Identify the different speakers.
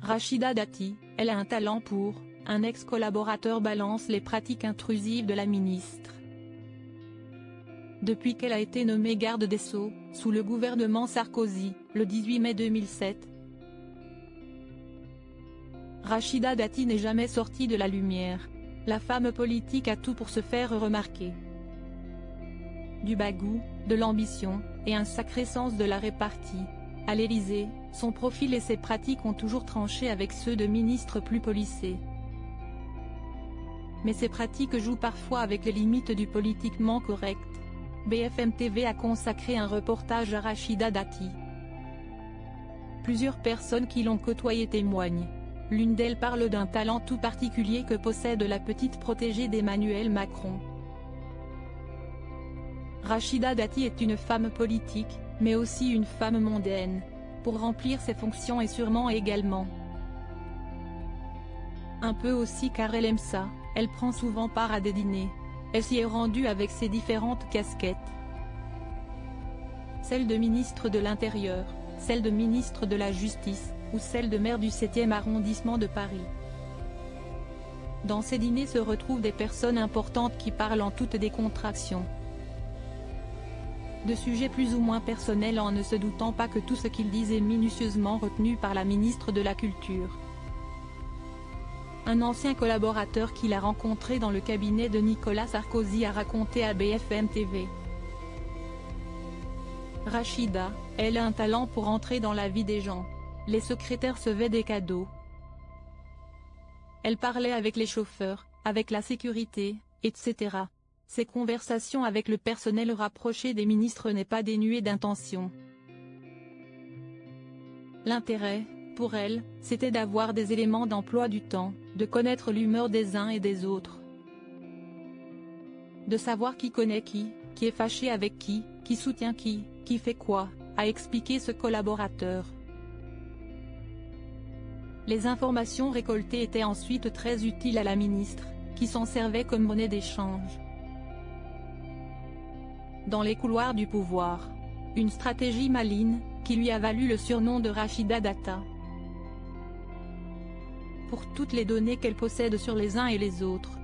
Speaker 1: Rachida Dati, elle a un talent pour, un ex-collaborateur balance les pratiques intrusives de la ministre. Depuis qu'elle a été nommée garde des Sceaux, sous le gouvernement Sarkozy, le 18 mai 2007, Rachida Dati n'est jamais sortie de la lumière. La femme politique a tout pour se faire remarquer. Du bagou, de l'ambition, et un sacré sens de la répartie. À l'Élysée, son profil et ses pratiques ont toujours tranché avec ceux de ministres plus policés. Mais ces pratiques jouent parfois avec les limites du politiquement correct. BFM TV a consacré un reportage à Rachida Dati. Plusieurs personnes qui l'ont côtoyée témoignent. L'une d'elles parle d'un talent tout particulier que possède la petite protégée d'Emmanuel Macron. Rachida Dati est une femme politique, mais aussi une femme mondaine. Pour remplir ses fonctions et sûrement également un peu aussi car elle aime ça, elle prend souvent part à des dîners. Elle s'y est rendue avec ses différentes casquettes. Celle de ministre de l'Intérieur, celle de ministre de la Justice, ou celle de maire du 7e arrondissement de Paris. Dans ces dîners se retrouvent des personnes importantes qui parlent en toute décontraction de sujets plus ou moins personnels en ne se doutant pas que tout ce qu'ils disent est minutieusement retenu par la ministre de la Culture. Un ancien collaborateur qu'il a rencontré dans le cabinet de Nicolas Sarkozy a raconté à BFM TV. Rachida, elle a un talent pour entrer dans la vie des gens. Les secrétaires recevaient des cadeaux. Elle parlait avec les chauffeurs, avec la sécurité, etc. Ses conversations avec le personnel rapproché des ministres n'est pas dénuée d'intention. L'intérêt, pour elle, c'était d'avoir des éléments d'emploi du temps, de connaître l'humeur des uns et des autres. De savoir qui connaît qui est fâché avec qui soutient qui fait quoi, a expliqué ce collaborateur. Les informations récoltées étaient ensuite très utiles à la ministre, qui s'en servait comme monnaie d'échange. Dans les couloirs du pouvoir. Une stratégie maligne, qui lui a valu le surnom de Rachida Data. Pour toutes les données qu'elle possède sur les uns et les autres.